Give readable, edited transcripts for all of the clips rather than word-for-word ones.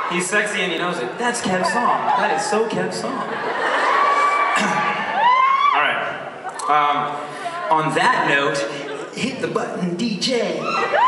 He's sexy and he knows it. That's Kev's song. That is so Kev's song. All right. On that note, hit the button, DJ.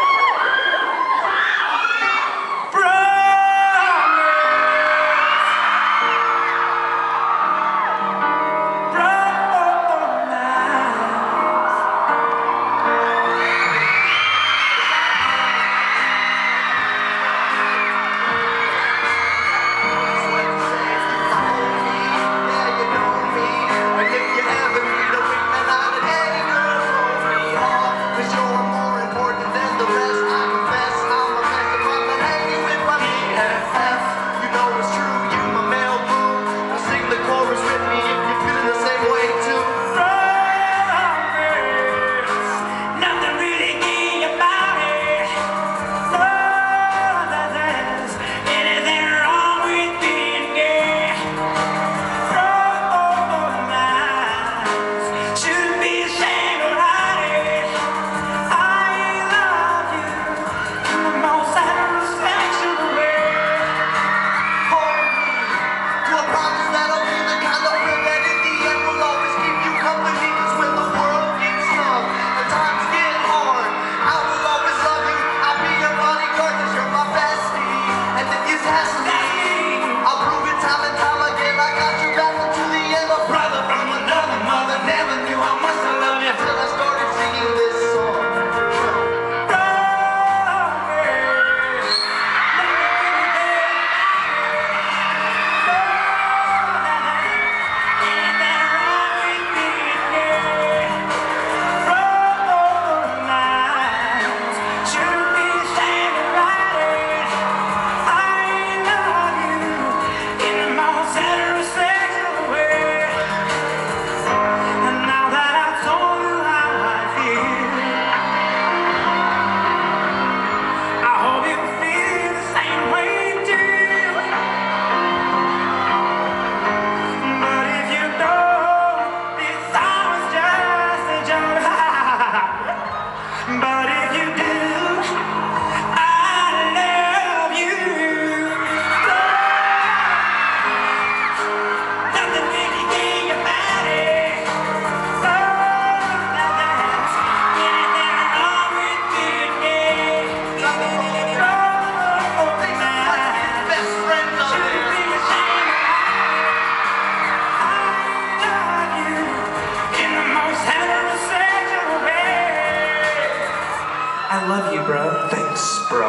I love you, bro. Thanks, bro.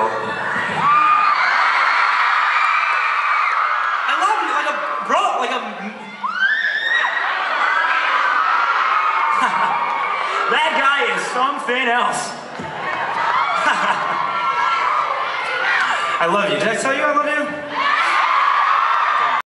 I love you like a bro, like a... That guy is something else. I love you. Did I tell you I love you?